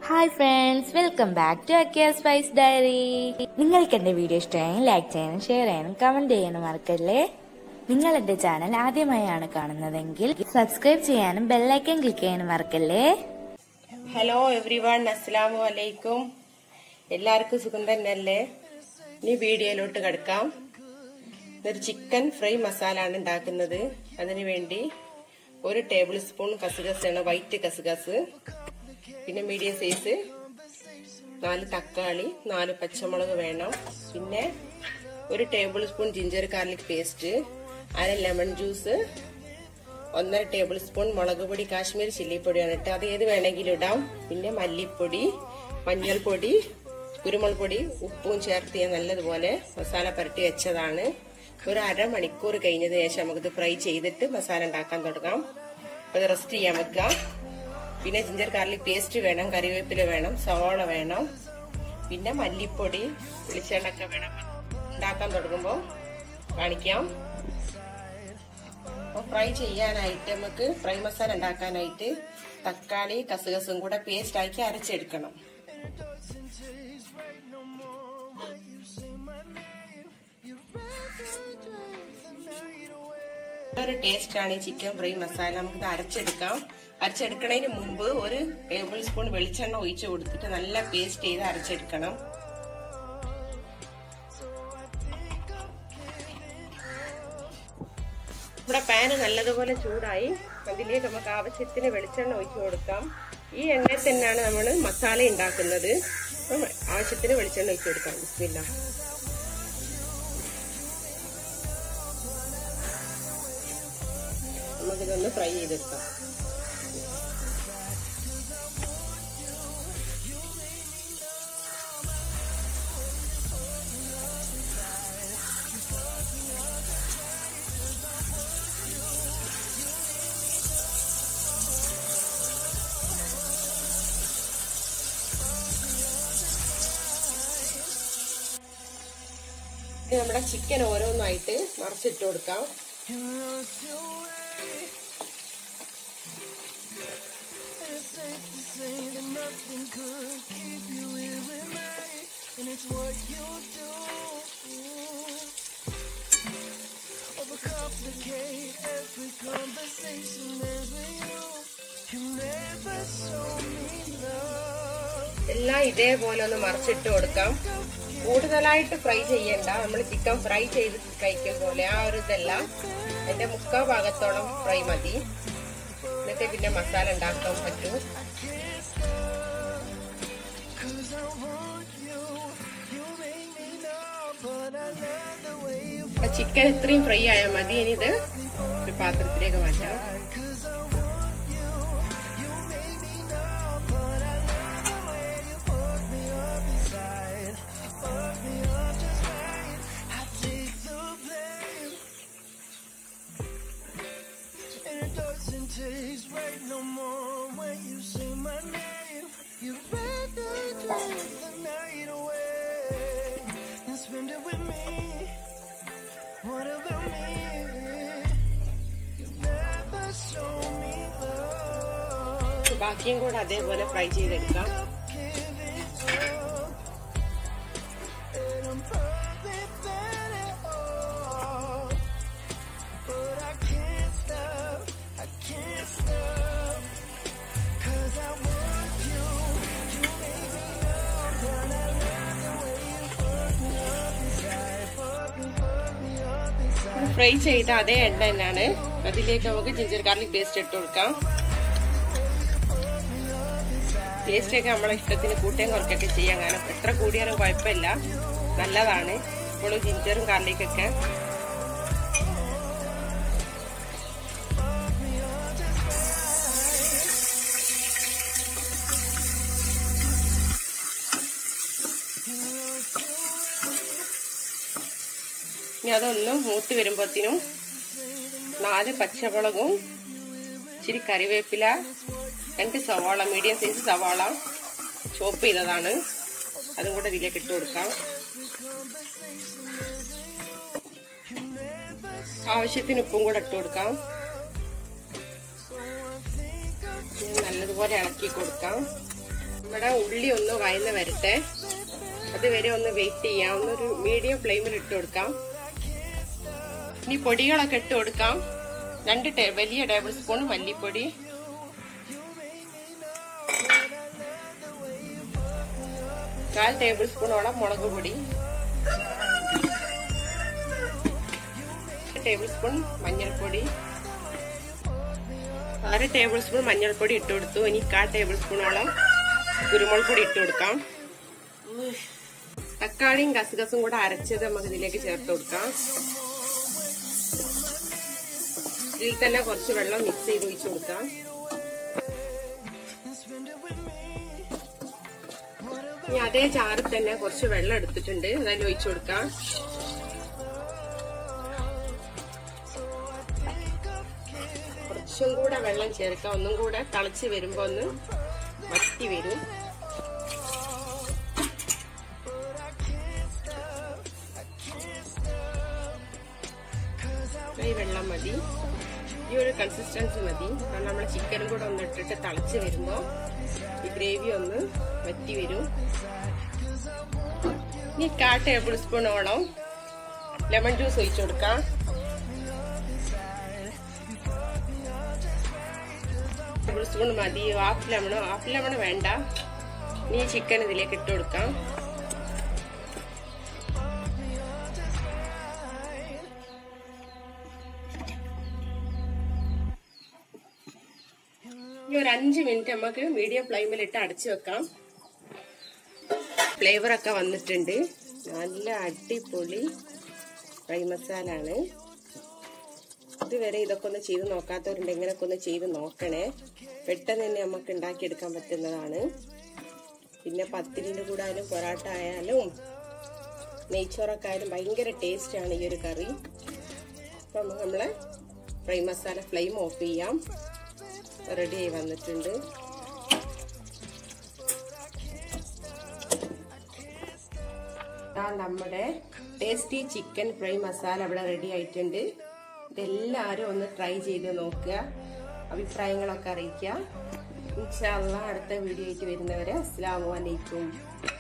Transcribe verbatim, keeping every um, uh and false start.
Hi friends, welcome back to Akia Spice Diary. നിങ്ങൾക്ക് എൻ്റെ video ഇഷ്ടമായെങ്കിൽ ലൈക്ക് ചെയ്യാനും ഷെയർ ചെയ്യാനും കമന്റ് ചെയ്യാനും മറക്കല്ലേ. നിങ്ങൾ എൻ്റെ ചാനൽ ആദ്യമായാണ് കാണുന്നതെങ്കിൽ സബ്സ്ക്രൈബ് ചെയ്യാനും ബെല്ലൈക്കൺ ക്ലിക്ക് ചെയ്യാനും മറക്കല്ലേ. ഹലോ എവ്രിവൺ, അസ്സലാമു അലൈക്കും. എല്ലാവർക്കും സുഖം തന്നെയല്ലേ? ഇനി വീഡിയോയിലോട്ട് കിടക്കാം. ഇതൊരു ചിക്കൻ ഫ്രൈ മസാല ആണ് ഉണ്ടാക്കുന്നത്. അതിനു വേണ്ടി ഒരു ടേബിൾ സ്പൂൺ കസുകസ് ആണ്, വൈറ്റ് കസുകസ്. പിന്നെ മീഡിയം സൈസ് നാല് തക്കാളി, നാല് പച്ചമുളക് വേണം. പിന്നെ ഒരു table spoon ginger garlic paste, അര ലെമൺ ജ്യൂസ്, ഒന്നര ടേബിൾ സ്പൂൺ മുളക് പൊടി, കാശ്മീരി ചില്ലി പൊടിയാണ് ഇട്ട്, അത് ഏത് വേണമെങ്കിലും ഇടാം. പിന്നെ മല്ലിപ്പൊടി, മഞ്ഞൾപ്പൊടി, കുരുമുളക് പൊടി, ഉപ്പും ചേർത്ത് നല്ലതുപോലെ മസാല പുരട്ടി വെച്ചതാണ്. ഒരു അരമണിക്കൂർ കഴിഞ്ഞതിന് ശേഷം നമുക്കിത് ഫ്രൈ ചെയ്തിട്ട് മസാല ഉണ്ടാക്കാൻ തുടങ്ങാം. അത് റെസ്റ്റ് ചെയ്യാൻ വെക്കാം. പിന്നെ ജിഞ്ചർ ഗാർലിക് പേസ്റ്റ് വേണം, കറിവേപ്പില വേണം, സവാള വേണം, പിന്നെ മല്ലിപ്പൊടി, വെളിച്ചെണ്ണൊക്കെ വേണം. ഉണ്ടാക്കാൻ തുടങ്ങുമ്പോൾ കാണിക്കാം. അപ്പോൾ ഫ്രൈ ചെയ്യാനായിട്ട് നമുക്ക് ഫ്രൈ മസാല ഉണ്ടാക്കാനായിട്ട് തക്കാളി കസുകസും കൂടെ പേസ്റ്റ് ആക്കി അരച്ചെടുക്കണം. ഒരു ടേസ്റ്റ് ആണ് ഈ ചിക്കൻ ഫ്രൈ മസാല. നമുക്കിത് അരച്ചെടുക്കാം. അരച്ചെടുക്കുന്നതിന് മുമ്പ് ഒരു ടേബിൾ സ്പൂൺ വെളിച്ചെണ്ണ ഒഴിച്ചു കൊടുത്തിട്ട് നല്ല പേസ്റ്റ് ചെയ്ത് അരച്ചെടുക്കണം. ഇവിടെ പാന് നല്ലതുപോലെ ചൂടായി. അതിലേക്ക് നമുക്ക് ആവശ്യത്തിന് വെളിച്ചെണ്ണ ഒഴിച്ചു കൊടുക്കാം. ഈ എണ്ണയിൽ തന്നെയാണ് നമ്മൾ മസാല ഉണ്ടാക്കുന്നത്. അപ്പം ആവശ്യത്തിന് വെളിച്ചെണ്ണ ഒഴിച്ചു കൊടുക്കാം. ബിസ്മില്ലാ. നമുക്കിതൊന്ന് ഫ്രൈ ചെയ്തെടുക്കാം. നമ്മുടെ ചിക്കൻ ഓരോന്നായിട്ട് മറിച്ചിട്ട് കൊടുക്കാം. എല്ലാം ഇതേപോലെ ഒന്ന് മറിച്ചിട്ട് കൊടുക്കാം. കൂടുതലായിട്ട് ഫ്രൈ ചെയ്യണ്ട. നമ്മൾ ചിക്കൻ ഫ്രൈ ചെയ്ത് കഴിക്കും പോലെ ആ ഒരു ഇതല്ല. എന്റെ മുക്കാ ഭാഗത്തോളം ഫ്രൈ മതി. എന്നിട്ട് പിന്നെ മസാല ഉണ്ടാക്കാൻ പറ്റൂ. ചിക്കൻ ഇത്രയും ഫ്രൈ ആയാൽ മതി. ഇനി ഇത് ഒരു പാത്രത്തിലേക്ക് മാറ്റാം. ബാക്കിയും കൂടെ അതേപോലെ ഫ്രൈ ചെയ്തെടുക്കാം. ഫ്രൈ ചെയ്ത അതേ എണ്ണ തന്നെയാണ്. അതിലേക്ക് നമുക്ക് ജിഞ്ചർ ഗാർലിക് പേസ്റ്റ് ഇട്ട് കൊടുക്കാം. പേസ്റ്റ് ഒക്കെ നമ്മളെ ഇഷ്ടത്തിന് കൂട്ടുകയും കുറയ്ക്കൊക്കെ ചെയ്യാം. കാരണം എത്ര കൂടിയാലും കുഴപ്പമില്ല, നല്ലതാണ്. ഇപ്പോൾ ജിഞ്ചറും ഗാർലിക്കൊക്കെ ഇനി അതൊന്നും മൂത്ത് വരുമ്പോഴത്തേനും നാല് പച്ചമുളകും ഇച്ചിരി കറിവേപ്പില, രണ്ട് സവാള, മീഡിയം സൈസ് സവാള ചോപ്പ് ചെയ്തതാണ്, അതും കൂടെ ഇതിലേക്ക് ഇട്ട് കൊടുക്കാം. ആവശ്യത്തിന് ഉപ്പും കൂടെ ഇട്ട് കൊടുക്കാം. നല്ലതുപോലെ ഇളക്കി കൊടുക്കാം. ഇവിടെ ഉള്ളി ഒന്ന് വയന്ന് വരട്ടെ, അതുവരെ ഒന്ന് വെയിറ്റ് ചെയ്യാം. ഒന്നൊരു മീഡിയം ഫ്ലെയിമിൽ ഇട്ട് കൊടുക്കാം. ഇനി പൊടികളൊക്കെ ഇട്ട് കൊടുക്കാം. രണ്ട് വലിയ ടേബിൾ സ്പൂൺ മല്ലിപ്പൊടി, കാൽ ടേബിൾ സ്പൂണോളം മുളക് പൊടി, ടേബിൾ സ്പൂൺ മഞ്ഞൾപ്പൊടി, അര ടേബിൾ സ്പൂൺ മഞ്ഞൾപ്പൊടി ഇട്ട് കൊടുത്തു. ഇനി കാൽ ടേബിൾ സ്പൂണോളം കുരുമുളക് പൊടി ഇട്ട് കൊടുക്കാം. തക്കാളിയും കസുകസും കൂടെ അരച്ചത് നമുക്ക് ഇതിലേക്ക് ചേർത്ത് കൊടുക്കാം. ഇതിൽ തന്നെ കുറച്ച് വെള്ളം മിക്സ് ചെയ്ത് ഒഴിച്ചു കൊടുക്കാം. ഇനി അതേ ചാറിൽ തന്നെ കുറച്ച് വെള്ളം എടുത്തിട്ടുണ്ട്, അതിൽ ഒഴിച്ചു കൊടുക്കാം. കുറച്ചും കൂടെ വെള്ളം ചേർക്കാം. ഒന്നും കൂടെ തിളച്ച് വരുമ്പോ ഒന്ന് വറ്റി വരും. ഈ വെള്ളം മതി, ഈ ഒരു കൺസിസ്റ്റൻസി മതി. കാരണം നമ്മളെ ചിക്കനും കൂടെ ഒന്ന് ഇട്ടിട്ട് തിളച്ച് വരുമ്പോ ഈ ഗ്രേവി ഒന്ന് വറ്റി വരും. ഇനി കാ ടേബിൾ സ്പൂണോളം ലെമൺ ജ്യൂസ് ഒഴിച്ചു കൊടുക്കാം. ടേബിൾ സ്പൂൺ മതി. ഹാഫ് ലെമണോ ഹാഫ് ലെമൺ വേണ്ട. ഇനി ചിക്കൻ ഇതിലേക്ക് ഇട്ട് കൊടുക്കാം. ഇനി ഒരു അഞ്ച് മിനിറ്റ് നമുക്ക് മീഡിയം ഫ്ലെയിമിലിട്ട് അടച്ചു വെക്കാം. ഫ്ലേവർ ഒക്കെ വന്നിട്ടുണ്ട്. നല്ല അടിപൊളി ഫ്രൈ മസാല ആണ്. ഇതുവരെ ഇതൊക്കെ ഒന്ന് ചെയ്ത് നോക്കാത്തവരുണ്ട്, ഇങ്ങനെയൊക്കെ ഒന്ന് ചെയ്ത് നോക്കണേ. പെട്ടെന്ന് തന്നെ നമുക്ക് ഉണ്ടാക്കിയെടുക്കാൻ പറ്റുന്നതാണ്. പിന്നെ പത്തിരിന്റെ കൂടെ ആയാലും പൊറാട്ട ആയാലും നെയ്ച്ചോറൊക്കെ ആയാലും ഭയങ്കര ടേസ്റ്റ് ആണ് ഈ ഒരു കറി. അപ്പം നമ്മളെ ഫ്രൈ മസാല ഫ്ലെയിം ഓഫ് ചെയ്യാം. റെഡി ആയി വന്നിട്ടുണ്ട്. നമ്മുടെ ടേസ്റ്റി ചിക്കൻ ഫ്രൈ മസാല ഇവിടെ റെഡി ആയിട്ടുണ്ട്. ഇതെല്ലാവരും ഒന്ന് ട്രൈ ചെയ്ത് നോക്കുക, അഭിപ്രായങ്ങളൊക്കെ അറിയിക്കുക. ഇൻഷാ അല്ലാഹ് അടുത്ത വീഡിയോ ആയിട്ട് വരുന്നവരെ അസ്സലാമു അലൈക്കും.